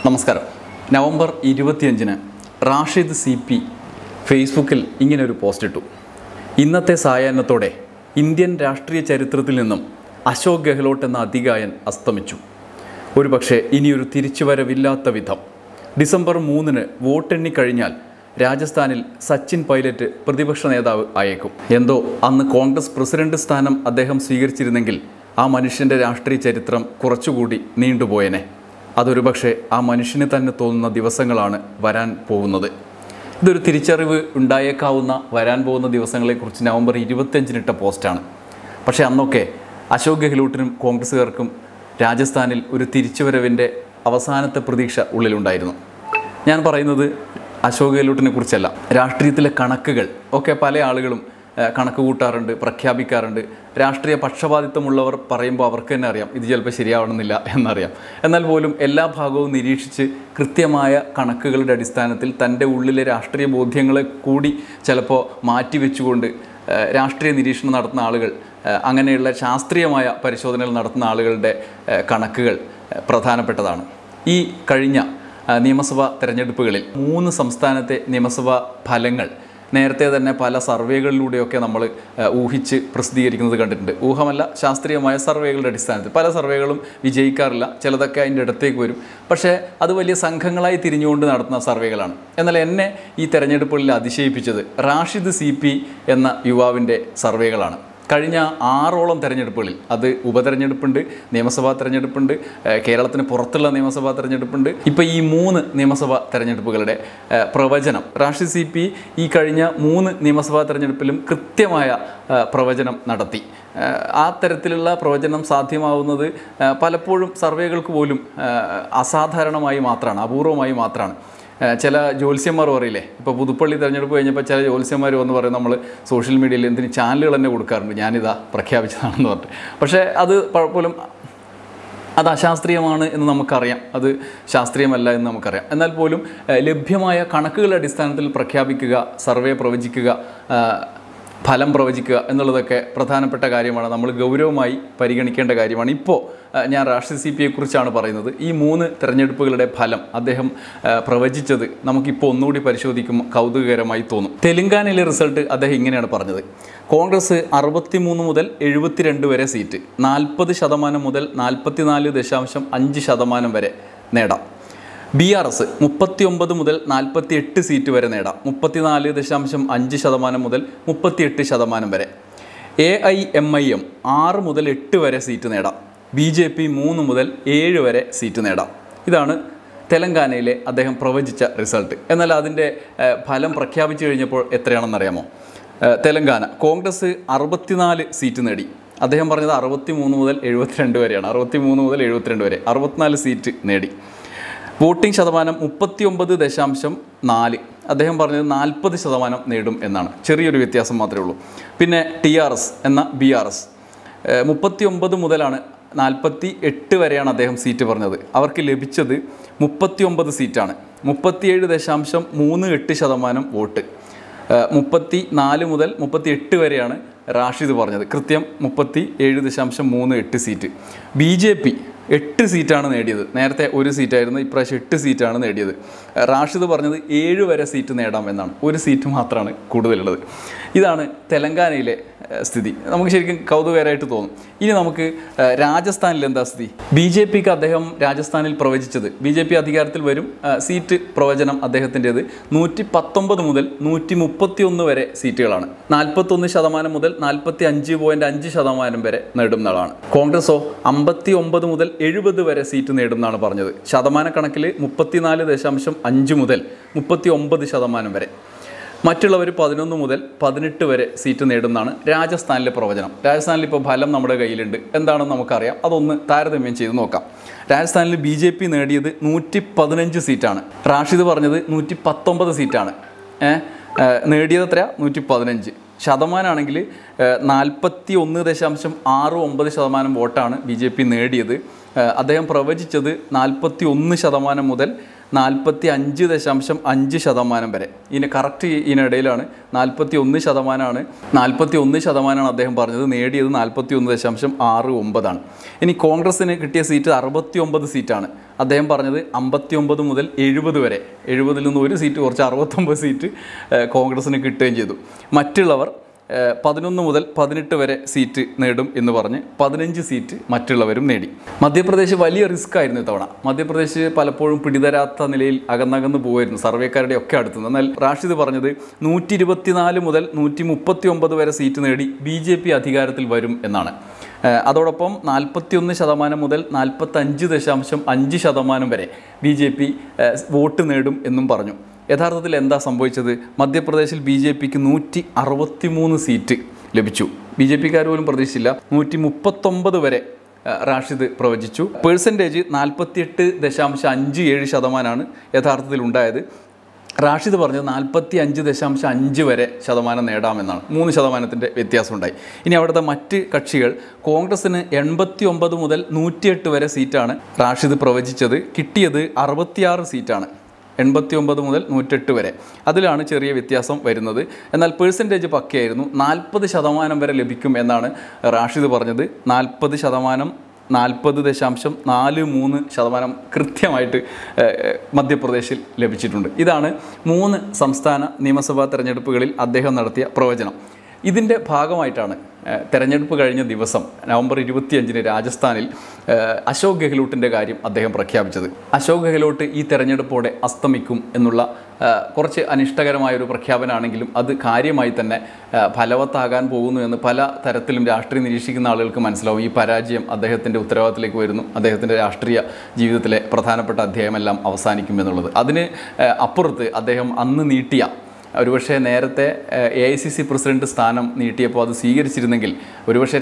നമസ്കാരം. November 25-ന് Rashid CP ഫേസ്ബുക്കിൽ ഇങ്ങനൊരു പോസ്റ്റ് ഇട്ടു. ഇന്നത്തെ സായാഹ്നത്തോടെ ഇന്ത്യൻ രാഷ്ട്രീയ ചരിത്രത്തിൽ നിന്നും അശോക് ഗെഹ്ലോട്ട് എന്ന അതികായൻ അസ്തമിച്ചു. ഒരുപക്ഷെ ഇനിയൊരു തിരിച്ചുവരവില്ലാത്ത വിധം. ഡിസംബർ 3-ന് വോട്ടെണ്ണി കഴിഞ്ഞാൽ രാജസ്ഥാനിൽ സച്ചിൻ പൈലറ്റ് പ്രതിപക്ഷ നേതാവ് ആയേക്കും. എന്തോ അന്ന് കോൺഗ്രസ് പ്രസിഡന്റ് സ്ഥാനം അദ്ദേഹം സ്വീകരിച്ചിരുന്നെങ്കിൽ ആ മനുഷ്യൻ്റെ രാഷ്ട്രീയ ചരിത്രം കുറച്ചുകൂടി നീണ്ടുപോയേനെ. അതൊരു പക്ഷേ ആ മനുഷ്യന് തന്നെ തോന്നുന്ന ദിവസങ്ങളാണ് വരാൻ പോകുന്നത്. ഇതൊരു തിരിച്ചറിവ് ഉണ്ടായേക്കാവുന്ന വരാൻ പോകുന്ന ദിവസങ്ങളെക്കുറിച്ച് നവംബർ 25-ന് ഇട്ട പോസ്റ്റാണ്. പക്ഷേ അന്നൊക്കെ അശോക് ഗെഹ്ലോട്ടിനും കോൺഗ്രസ്സുകാർക്കും രാജസ്ഥാനിൽ ഒരു തിരിച്ചുവരവിൻ്റെ അവസാനത്തെ പ്രതീക്ഷ ഉള്ളിലുണ്ടായിരുന്നു. ഞാൻ പറയുന്നത് അശോക് ഗെഹ്ലോട്ടിനെ കുറിച്ചല്ല. രാഷ്ട്രീയത്തിലെ കണക്കുകൾ ഒക്കെ പല ആളുകളും കണക്ക് കൂട്ടാറുണ്ട്, പ്രഖ്യാപിക്കാറുണ്ട്. രാഷ്ട്രീയ പക്ഷപാതിത്വമുള്ളവർ പറയുമ്പോൾ അവർക്ക് തന്നെ അറിയാം ഇത് ചിലപ്പോൾ ശരിയാവണമെന്നില്ല എന്നറിയാം. എന്നാൽ പോലും എല്ലാ ഭാഗവും നിരീക്ഷിച്ച് കൃത്യമായ കണക്കുകളുടെ അടിസ്ഥാനത്തിൽ തൻ്റെ ഉള്ളിലെ രാഷ്ട്രീയ ബോധ്യങ്ങളെ കൂടി ചിലപ്പോൾ മാറ്റിവെച്ചുകൊണ്ട് രാഷ്ട്രീയ നിരീക്ഷണം നടത്തുന്ന ആളുകൾ, അങ്ങനെയുള്ള ശാസ്ത്രീയമായ പരിശോധനകൾ നടത്തുന്ന ആളുകളുടെ കണക്കുകൾ പ്രധാനപ്പെട്ടതാണ്. ഈ കഴിഞ്ഞ നിയമസഭാ തെരഞ്ഞെടുപ്പുകളിൽ 3 സംസ്ഥാനത്തെ നിയമസഭാ ഫലങ്ങൾ നേരത്തെ തന്നെ പല സർവേകളിലൂടെയൊക്കെ നമ്മൾ ഊഹിച്ച് പ്രസിദ്ധീകരിക്കുന്നത് കണ്ടിട്ടുണ്ട്. ഊഹമല്ല, ശാസ്ത്രീയമായ സർവേകളുടെ അടിസ്ഥാനത്തിൽ. പല സർവേകളും വിജയിക്കാറില്ല, ചിലതൊക്കെ അതിൻ്റെ അടുത്തേക്ക് വരും. പക്ഷേ അത് വലിയ സംഘങ്ങളായി തിരിഞ്ഞുകൊണ്ട് നടത്തുന്ന സർവേകളാണ്. എന്നാൽ എന്നെ ഈ തെരഞ്ഞെടുപ്പുകളിൽ അതിശയിപ്പിച്ചത് റാഷിദ് CP എന്ന യുവാവിൻ്റെ സർവേകളാണ്. കഴിഞ്ഞ 6ഓളം തെരഞ്ഞെടുപ്പുകളിൽ, അത് ഉപതെരഞ്ഞെടുപ്പുണ്ട്, നിയമസഭാ തെരഞ്ഞെടുപ്പുണ്ട്, കേരളത്തിന് പുറത്തുള്ള നിയമസഭാ തെരഞ്ഞെടുപ്പുണ്ട്, ഇപ്പോൾ ഈ 3 നിയമസഭാ തെരഞ്ഞെടുപ്പുകളുടെ പ്രവചനം റാഷിദ് CP ഈ കഴിഞ്ഞ 3 നിയമസഭാ തെരഞ്ഞെടുപ്പിലും കൃത്യമായ പ്രവചനം നടത്തി. ആ തരത്തിലുള്ള പ്രവചനം സാധ്യമാവുന്നത് പലപ്പോഴും സർവേകൾക്ക് പോലും അസാധാരണമായി മാത്രമാണ്, അപൂർവമായി മാത്രമാണ്. ചില ജ്യോത്സ്യന്മാർ പറയില്ലേ, ഇപ്പോൾ പുതുപ്പള്ളി തെരഞ്ഞെടുപ്പ് കഴിഞ്ഞപ്പോൾ ചില ജ്യോത്സ്യന്മാർ വന്ന് പറയും നമ്മൾ സോഷ്യൽ മീഡിയയിൽ എന്തിന് ചാനലുകൾ തന്നെ കൊടുക്കാറുണ്ട്, ഞാനിതാ പ്രഖ്യാപിച്ചതാണെന്ന് പറഞ്ഞിട്ട്. പക്ഷേ അത് പോലും അത് അശാസ്ത്രീയമാണ് എന്ന് നമുക്കറിയാം, അത് ശാസ്ത്രീയമല്ല എന്ന് നമുക്കറിയാം. എന്നാൽ പോലും ലഭ്യമായ കണക്കുകളുടെ അടിസ്ഥാനത്തിൽ പ്രഖ്യാപിക്കുക, സർവേ പ്രവചിക്കുക, ഫലം പ്രവചിക്കുക എന്നുള്ളതൊക്കെ പ്രധാനപ്പെട്ട കാര്യമാണ്, നമ്മൾ ഗൗരവമായി പരിഗണിക്കേണ്ട കാര്യമാണ്. ഇപ്പോൾ ഞാൻ റാഷിദ് CPയെക്കുറിച്ചാണ് പറയുന്നത്. ഈ 3 തെരഞ്ഞെടുപ്പുകളുടെ ഫലം അദ്ദേഹം പ്രവചിച്ചത് നമുക്കിപ്പോൾ ഒന്നുകൂടി പരിശോധിക്കുമ്പോൾ കൗതുകകരമായി തോന്നും. തെലങ്കാനയിലെ റിസൾട്ട് അദ്ദേഹം ഇങ്ങനെയാണ് പറഞ്ഞത്: കോൺഗ്രസ് 63 മുതൽ 72 വരെ സീറ്റ്, 40% മുതൽ 44.5% വരെ നേടാം. BRS 39 മുതൽ 48 സീറ്റ് വരെ നേടാം, 34.5% മുതൽ 38% വരെ. AIMIM 6 മുതൽ 8 വരെ സീറ്റ് നേടാം. BJP 3 മുതൽ 7 വരെ സീറ്റ് നേടാം. ഇതാണ് തെലങ്കാനയിലെ അദ്ദേഹം പ്രവചിച്ച റിസൾട്ട്. എന്നാൽ അതിൻ്റെ ഫലം പ്രഖ്യാപിച്ചു കഴിഞ്ഞപ്പോൾ എത്രയാണെന്നറിയാമോ? തെലങ്കാന കോൺഗ്രസ് 64 സീറ്റ് നേടി. അദ്ദേഹം പറഞ്ഞത് 63 മുതൽ 72 വരെയാണ്. 63 മുതൽ 72 വരെ 64 സീറ്റ് നേടി. വോട്ടിംഗ് ശതമാനം 39.4. അദ്ദേഹം പറഞ്ഞത് 40% നേടും എന്നാണ്. ചെറിയൊരു വ്യത്യാസം മാത്രമേ ഉള്ളൂ. പിന്നെ TRS എന്ന BRS 39 മുതലാണ് 48 വരെയാണ് അദ്ദേഹം സീറ്റ് പറഞ്ഞത്. അവർക്ക് ലഭിച്ചത് 39 സീറ്റാണ്. 37.38% വോട്ട്. 34 മുതൽ 38 വരെയാണ് റാഷിദ് പറഞ്ഞത്. കൃത്യം 37.38 സീറ്റ്. BJP 8 സീറ്റാണ് നേടിയത്. നേരത്തെ 1 സീറ്റായിരുന്നു, ഇപ്രാവശ്യം 8 സീറ്റാണ് നേടിയത്. റാഷിദ് പറഞ്ഞത് 7 വരെ സീറ്റ് നേടാം എന്നാണ്. 1 സീറ്റ് മാത്രമാണ് കൂടുതലുള്ളത്. ഇതാണ് തെലങ്കാനയിലെ സ്ഥിതി. നമുക്ക് ശരിക്കും കൗതുകകരമായിട്ട് തോന്നും. ഇനി നമുക്ക് രാജസ്ഥാനിൽ എന്താ സ്ഥിതി? BJPക്ക് അദ്ദേഹം രാജസ്ഥാനിൽ പ്രവചിച്ചത്, BJP അധികാരത്തിൽ വരും, സീറ്റ് പ്രവചനം അദ്ദേഹത്തിൻ്റേത് 119 മുതൽ 131 വരെ സീറ്റുകളാണ്. 41% മുതൽ 45.5% വരെ നേടുന്നതാണ്. കോൺഗ്രസോ 59 മുതൽ 70 വരെ സീറ്റ് നേടുമെന്നാണ് പറഞ്ഞത്. ശതമാനക്കണക്കിൽ 34.5 മുതൽ 39% വരെ. മറ്റുള്ളവർ 11 മുതൽ 18 വരെ സീറ്റ് നേടുമെന്നാണ് രാജസ്ഥാനിലെ പ്രവചനം. രാജസ്ഥാനിൽ ഇപ്പോൾ ഫലം നമ്മുടെ കയ്യിലുണ്ട്, എന്താണെന്ന് നമുക്കറിയാം. അതൊന്ന് താരതമ്യം ചെയ്ത് നോക്കാം. രാജസ്ഥാനിൽ BJP നേടിയത് 115 സീറ്റാണ്. റാഷിദ് പറഞ്ഞത് 119 സീറ്റാണ്. നേടിയത് എത്രയാണ്? 115. ശതമാനമാണെങ്കിൽ 41.69% വോട്ടാണ് BJP നേടിയത്. അദ്ദേഹം പ്രവചിച്ചത് 41% മുതൽ 45.5% വരെ. ഇതിന് കറക്റ്റ് ഇതിനിടയിലാണ് 41% അദ്ദേഹം പറഞ്ഞത്. നേടിയത് 41.69%. ഇനി കോൺഗ്രസ്സിന് കിട്ടിയ സീറ്റ് 69 സീറ്റാണ്. അദ്ദേഹം പറഞ്ഞത് 59 മുതൽ 70 വരെ. 70-ൽ നിന്ന് ഒരു സീറ്റ് കുറച്ച് 69 സീറ്റ് കോൺഗ്രസ്സിന് കിട്ടുകയും ചെയ്തു. മറ്റുള്ളവർ 11 മുതൽ 18 വരെ സീറ്റ് നേടും എന്ന് പറഞ്ഞ് 15 സീറ്റ് മറ്റുള്ളവരും നേടി. മധ്യപ്രദേശ് വലിയ റിസ്ക് ആയിരുന്നു ഇത്തവണ. മധ്യപ്രദേശ് പലപ്പോഴും പിടിതരാത്ത നിലയിൽ അകന്നകന്ന് പോകുമായിരുന്നു സർവേക്കാരുടെ ഒക്കെ അടുത്തുനിന്ന്. എന്നാൽ റാഷിദ് പറഞ്ഞത് 124 മുതൽ 139 വരെ സീറ്റ് നേടി BJP അധികാരത്തിൽ വരും എന്നാണ്. അതോടൊപ്പം 41% മുതൽ 45.5% വരെ BJP വോട്ട് നേടും എന്നും പറഞ്ഞു. യഥാർത്ഥത്തിൽ എന്താ സംഭവിച്ചത്? മധ്യപ്രദേശിൽ BJPക്ക് 163 സീറ്റ് ലഭിച്ചു. BJPക്കാർ പോലും പ്രതീക്ഷിച്ചില്ല. 139 വരെ റാഷിദ് പ്രവചിച്ചു. പെർസെൻറ്റേജ് 48.57% യഥാർത്ഥത്തിൽ ഉണ്ടായത്. റാഷിദ് പറഞ്ഞത് 45.5 വരെ ശതമാനം നേടാമെന്നാണ്. 3% വ്യത്യാസമുണ്ടായി. ഇനി അവിടുത്തെ മറ്റ് കക്ഷികൾ കോൺഗ്രസ്സിന് 89 മുതൽ 108 വരെ സീറ്റാണ് റാഷിദ് പ്രവചിച്ചത്. കിട്ടിയത് 66 സീറ്റാണ്. 89 മുതൽ 108 വരെ. അതിലാണ് ചെറിയ വ്യത്യാസം വരുന്നത്. എന്നാൽ പെർസെൻറ്റേജ് പക്കയായിരുന്നു. 40% വരെ ലഭിക്കും എന്നാണ് റാഷിദ് പറഞ്ഞത്. 40%, 40.43% കൃത്യമായിട്ട് മധ്യപ്രദേശിൽ ലഭിച്ചിട്ടുണ്ട്. ഇതാണ് 3 സംസ്ഥാന നിയമസഭാ തെരഞ്ഞെടുപ്പുകളിൽ അദ്ദേഹം നടത്തിയ പ്രവചനം. ഇതിൻ്റെ ഭാഗമായിട്ടാണ് തെരഞ്ഞെടുപ്പ് കഴിഞ്ഞ ദിവസം നവംബർ 25-ന് രാജസ്ഥാനിൽ അശോക് ഗെഹ്ലോട്ടിൻ്റെ കാര്യം അദ്ദേഹം പ്രഖ്യാപിച്ചത്. അശോക് ഗെഹ്ലോട്ട് ഈ തെരഞ്ഞെടുപ്പോടെ അസ്തമിക്കും എന്നുള്ള കുറച്ച് അനിഷ്ടകരമായൊരു പ്രഖ്യാപനമാണെങ്കിലും അത് കാര്യമായി തന്നെ ഫലവത്താകാൻ പോകുന്നു എന്ന് പല തരത്തിലും രാഷ്ട്രീയം നിരീക്ഷിക്കുന്ന ആളുകൾക്ക് മനസ്സിലാവും. ഈ പരാജയം അദ്ദേഹത്തിൻ്റെ ഉത്തരവാദിത്തത്തിലേക്ക് വരുന്നു. അദ്ദേഹത്തിൻ്റെ രാഷ്ട്രീയ ജീവിതത്തിലെ പ്രധാനപ്പെട്ട അധ്യായമെല്ലാം അവസാനിക്കും എന്നുള്ളത്. അതിന് അപ്പുറത്ത് അദ്ദേഹം അന്ന് നീട്ടിയ ഒരുപക്ഷെ നേരത്തെ AICC പ്രസിഡന്റ് സ്ഥാനം നീട്ടിയപ്പോൾ അത് സ്വീകരിച്ചിരുന്നെങ്കിൽ ഒരുപക്ഷെ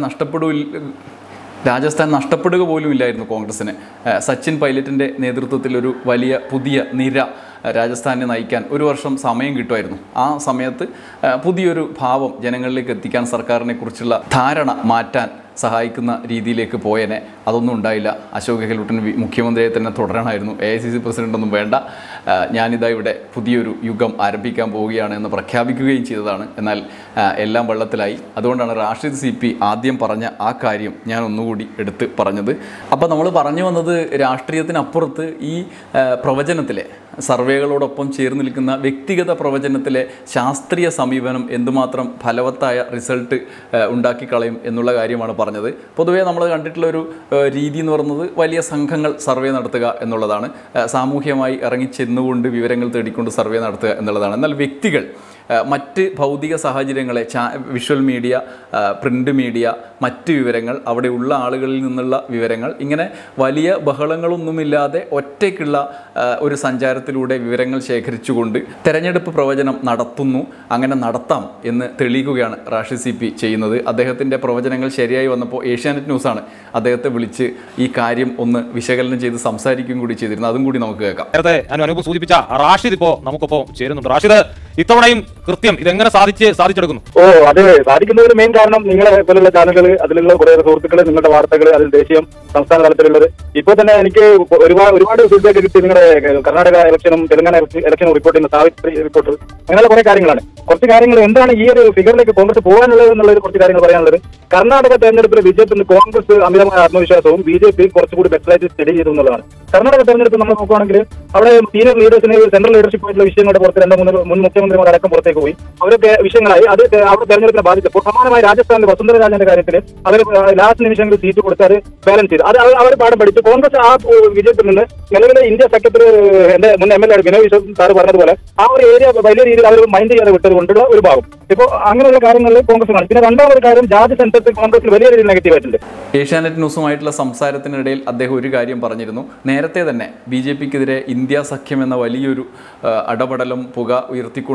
രാജസ്ഥാൻ നഷ്ടപ്പെടുക പോലും ഇല്ലായിരുന്നു കോൺഗ്രസ്സിന്. സച്ചിൻ പൈലറ്റിൻ്റെ നേതൃത്വത്തിൽ ഒരു വലിയ പുതിയ നിര രാജസ്ഥാനെ നയിക്കാൻ 1 വർഷം സമയം കിട്ടുമായിരുന്നു. ആ സമയത്ത് പുതിയൊരു ഭാവം ജനങ്ങളിലേക്ക് എത്തിക്കാൻ സർക്കാരിനെ കുറിച്ചുള്ള ധാരണ മാറ്റാൻ സഹായിക്കുന്ന രീതിയിലേക്ക് പോയനെ. അതൊന്നും ഉണ്ടായില്ല. അശോക് ഗെഹ്ലോട്ടിന് മുഖ്യമന്ത്രിയെ തന്നെ തുടരണമായിരുന്നു. AICC പ്രസിഡൻ്റൊന്നും വേണ്ട, ഞാനിതാ ഇവിടെ പുതിയൊരു യുഗം ആരംഭിക്കാൻ പോവുകയാണ് എന്ന് പ്രഖ്യാപിക്കുകയും ചെയ്തതാണ്. എന്നാൽ എല്ലാം വെള്ളത്തിലായി. അതുകൊണ്ടാണ് റാഷിദ് CP ആദ്യം പറഞ്ഞ ആ കാര്യം ഞാൻ ഒന്നുകൂടി എടുത്ത് പറഞ്ഞത്. അപ്പോൾ നമ്മൾ പറഞ്ഞു വന്നത് രാഷ്ട്രീയത്തിനപ്പുറത്ത് ഈ പ്രവചനത്തിലെ സർവേകളോടൊപ്പം ചേർന്ന് നിൽക്കുന്ന വ്യക്തിഗത പ്രവചനത്തിലെ ശാസ്ത്രീയ സമീപനം എന്തുമാത്രം ഫലവത്തായ റിസൾട്ട് ഉണ്ടാക്കിക്കളയും എന്നുള്ള കാര്യമാണ് പറഞ്ഞത്. പൊതുവേ നമ്മൾ കണ്ടിട്ടുള്ളൊരു രീതി എന്ന് പറയുന്നത് വലിയ സംഘങ്ങൾ സർവേ നടത്തുക എന്നുള്ളതാണ്. സാമൂഹ്യമായി ഇറങ്ങിച്ചെന്നുകൊണ്ട് വിവരങ്ങൾ തേടിക്കൊണ്ട് സർവേ നടത്തുക എന്നുള്ളതാണ്. എന്നാൽ വ്യക്തികൾ മറ്റ് ഭൗതിക സാഹചര്യങ്ങളെ വിഷ്വൽ മീഡിയ, പ്രിൻ്റ് മീഡിയ, മറ്റ് വിവരങ്ങൾ, അവിടെയുള്ള ആളുകളിൽ നിന്നുള്ള വിവരങ്ങൾ, ഇങ്ങനെ വലിയ ബഹളങ്ങളൊന്നുമില്ലാതെ ഒറ്റയ്ക്കുള്ള ഒരു സഞ്ചാരത്തിലൂടെ വിവരങ്ങൾ ശേഖരിച്ചുകൊണ്ട് തെരഞ്ഞെടുപ്പ് പ്രവചനം നടത്തുന്നു. അങ്ങനെ നടത്താം എന്ന് തെളിയിക്കുകയാണ് റാഷിദ് CP ചെയ്യുന്നത്. അദ്ദേഹത്തിൻ്റെ പ്രവചനങ്ങൾ ശരിയായി വന്നപ്പോൾ ഏഷ്യാനെറ്റ് ന്യൂസാണ് അദ്ദേഹത്തെ വിളിച്ച് ഈ കാര്യം ഒന്ന് വിശകലനം ചെയ്ത് സംസാരിക്കുകയും കൂടി ചെയ്തിരുന്നു. അതും കൂടി നമുക്ക് കേൾക്കാം. നേരത്തെ സൂചിപ്പിച്ച റാഷിദ് ഇപ്പോൾ നമുക്കൊപ്പം ചേരുന്നുണ്ട്. റാഷിദ്, ഇത്തവണയും കൃത്യം ഇതെങ്ങനെ സാധിച്ചെടുക്കുന്നു? അത് സാധിക്കുന്നതിന് മെയിൻ കാരണം നിങ്ങളെ പോലുള്ള ചാനലുകൾ, അതിലുള്ള കുറെ സുഹൃത്തുക്കൾ, നിങ്ങളുടെ വാർത്തകൾ, അതിൽ ദേശീയം സംസ്ഥാന തലത്തിലുള്ളത്. ഇപ്പോൾ തന്നെ എനിക്ക് ഒരുപാട് ഫീഡ്ബാക്ക് കിട്ടി. നിങ്ങളുടെ കർണാടക ഇലക്ഷനും തെലങ്കാന ഇലക്ഷനും റിപ്പോർട്ട് ചെയ്യുന്ന സാവിത്രി റിപ്പോർട്ട്, അങ്ങനെയുള്ള കുറെ കാര്യങ്ങളാണ്. കുറച്ച് കാര്യങ്ങൾ എന്താണ് ഈ ഒരു ഫിഗറിലേക്ക് കോൺഗ്രസ് പോകാനുള്ളത് എന്നുള്ളത് കുറച്ച് കാര്യങ്ങൾ പറയാനുള്ളത്. കർണാടക തെരഞ്ഞെടുപ്പിൽ വിജയത്തിന് കോൺഗ്രസ് അമിതമായ ആത്മവിശ്വാസവും BJP കുറച്ചുകൂടി ബെറ്ററായിട്ട് സ്റ്റഡി ചെയ്തു എന്നുള്ളതാണ്. കർണാടക തെരഞ്ഞെടുപ്പ് നമ്മൾ നോക്കുകയാണെങ്കിൽ അവിടെ സീനിയർ ലീഡേഴ്സിന്, സെൻട്രൽ ലീഡർഷിപ്പ് ആയിട്ടുള്ള വിഷയങ്ങളുടെ പുറത്ത് 2-3 മുൻ മുഖ്യമന്ത്രിമാരടക്കം പുറത്തേക്ക് പോയി. അവരൊക്കെ വിഷയങ്ങളായി. അത് അവിടെ തെരഞ്ഞെടുപ്പിനെ ബാധിച്ചപ്പോൾ സമാനമായി രാജസ്ഥാനിൽ വസുന്ധര രാജന്റെ കാര്യത്തിൽ അവർ ലാസ്റ്റ് നിമിഷങ്ങളിൽ സീറ്റ് കൊടുത്ത് അത് ബാലൻസ് ചെയ്തു. അത് അവർ പാഠം പഠിച്ചു. കോൺഗ്രസ് ആ വിജയത്തിൽ നിന്ന് നിലവിലെ ഇന്ത്യ സെക്രട്ടറി എന്റെ മുൻ MLA വിനോയ് വിശ്വം സാർ പറഞ്ഞതുപോലെ ആ ഒരു ഏരിയ വലിയ രീതിയിൽ അവർ മൈൻഡ് ചെയ്യാതെ വിട്ടത് കൊണ്ടുള്ള ഒരു ഭാഗം. ഇപ്പോൾ അങ്ങനെയുള്ള കാര്യങ്ങളിൽ കോൺഗ്രസ് കാണും. പിന്നെ രണ്ടാമതൊരു കാര്യം, ജാതി സെൻസസിൽ കോൺഗ്രസിൽ വലിയ രീതിയിൽ നെഗറ്റീവ് ആയിട്ടുണ്ട്. ഏഷ്യാനെറ്റ് ന്യൂസുമായിട്ടുള്ള സംസാരത്തിനിടയിൽ അദ്ദേഹം ഒരു കാര്യം പറഞ്ഞിരുന്നു. നേരത്തെ തന്നെ BJPക്കെതിരെ ഇന്ത്യ സഖ്യം എന്ന വലിയൊരു അടപടലം പുക ഉയർത്തിക്കൊണ്ട്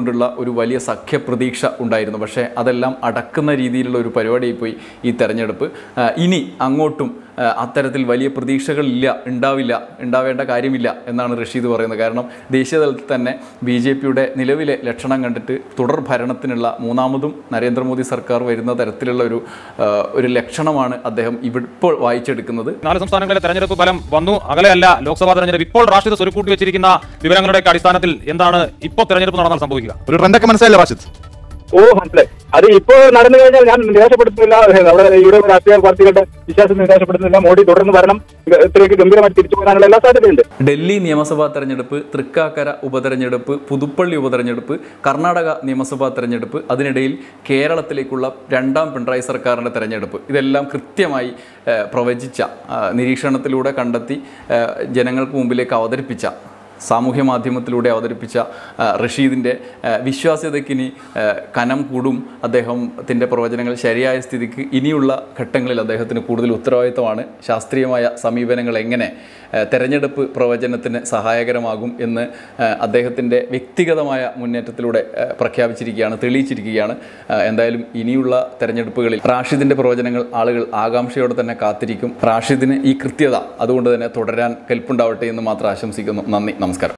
കൊണ്ടുള്ള ഒരു വലിയ സഖ്യപ്രതീക്ഷ ഉണ്ടായിരുന്നു. പക്ഷേ അതെല്ലാം അടക്കുന്ന രീതിയിലുള്ള ഒരു പരിപാടിയായി പോയി ഈ തെരഞ്ഞെടുപ്പ്. ഇനി അങ്ങോട്ടും അത്തരത്തിൽ വലിയ പ്രതീക്ഷകളില്ല, ഉണ്ടാവേണ്ട കാര്യമില്ല എന്നാണ് റഷീദ് പറയുന്നത്. കാരണം ദേശീയ തലത്തിൽ തന്നെ BJPയുടെ നിലവിലെ ലക്ഷണം കണ്ടിട്ട് തുടർ ഭരണത്തിനുള്ള മൂന്നാമതും നരേന്ദ്രമോദി സർക്കാർ വരുന്ന തരത്തിലുള്ള ഒരു ലക്ഷണമാണ് അദ്ദേഹം ഇപ്പോൾ വായിച്ചെടുക്കുന്നത്. 4 സംസ്ഥാനങ്ങളിലെ തെരഞ്ഞെടുപ്പ് ഫലം വന്നു, അകലെയല്ല ലോക്സഭാ തെരഞ്ഞെടുപ്പ്. ഇപ്പോൾ റാഷിദ് സ്വരുക്കൂട്ടി വെച്ചിരിക്കുന്ന വിവരങ്ങളുടെ അടിസ്ഥാനത്തിൽ എന്താണ് ഇപ്പോൾ തെരഞ്ഞെടുപ്പ് നടന്നാൽ സംഭവിക്കുക? ഒരു ട്രെൻഡൊക്കെ മനസ്സിലായില്ല റാഷിദ്? മനസ്സിലായി. അത് ഇപ്പോൾ നടന്നു കഴിഞ്ഞാൽ ഞാൻ നിരാശപ്പെടുത്തുന്നില്ല, നമ്മുടെ ഇവിടെ രാഷ്ട്രീയ പാർട്ടികളുടെ വിശ്വാസം നിരാശപ്പെടുത്തുന്നില്ല. മോഡി തുടർന്ന് ഭരണം ഇത്രയ്ക്ക് ഗംഭീരമായി തിരിച്ചു പോകാനുള്ള എല്ലാ സാധ്യതയുണ്ട്. ഡൽഹി നിയമസഭാ തെരഞ്ഞെടുപ്പ്, തൃക്കാക്കര ഉപതെരഞ്ഞെടുപ്പ്, പുതുപ്പള്ളി ഉപതെരഞ്ഞെടുപ്പ്, കർണാടക നിയമസഭാ തെരഞ്ഞെടുപ്പ്, അതിനിടയിൽ കേരളത്തിലേക്കുള്ള 2ാം പിണറായി സർക്കാരിൻ്റെ തെരഞ്ഞെടുപ്പ്, ഇതെല്ലാം കൃത്യമായി പ്രവചിച്ച, നിരീക്ഷണത്തിലൂടെ കണ്ടെത്തി ജനങ്ങൾക്ക് മുമ്പിലേക്ക് അവതരിപ്പിച്ച, സാമൂഹ്യ മാധ്യമത്തിലൂടെ അവതരിപ്പിച്ച റഷീദിൻ്റെ വിശ്വാസ്യതയ്ക്കിനി കനം കൂടും. അദ്ദേഹത്തിൻ്റെ പ്രവചനങ്ങൾ ശരിയായ സ്ഥിതിക്ക് ഇനിയുള്ള ഘട്ടങ്ങളിൽ അദ്ദേഹത്തിന് കൂടുതൽ ഉത്തരവാദിത്തമാണ്. ശാസ്ത്രീയമായ സമീപനങ്ങൾ എങ്ങനെ തെരഞ്ഞെടുപ്പ് പ്രവചനത്തിന് സഹായകരമാകും എന്ന് അദ്ദേഹത്തിൻ്റെ വ്യക്തിഗതമായ മുന്നേറ്റത്തിലൂടെ പ്രഖ്യാപിച്ചിരിക്കുകയാണ്, തെളിയിച്ചിരിക്കുകയാണ്. എന്തായാലും ഇനിയുള്ള തെരഞ്ഞെടുപ്പുകളിൽ റാഷിദിൻ്റെ പ്രവചനങ്ങൾ ആളുകൾ ആകാംക്ഷയോടെ തന്നെ കാത്തിരിക്കും. റാഷിദിന് ഈ കൃത്യത അതുകൊണ്ട് തന്നെ തുടരാൻ കെൽപ്പുണ്ടാവട്ടെ എന്ന് മാത്രം ആശംസിക്കുന്നു. നന്ദി, നമസ്കാരം.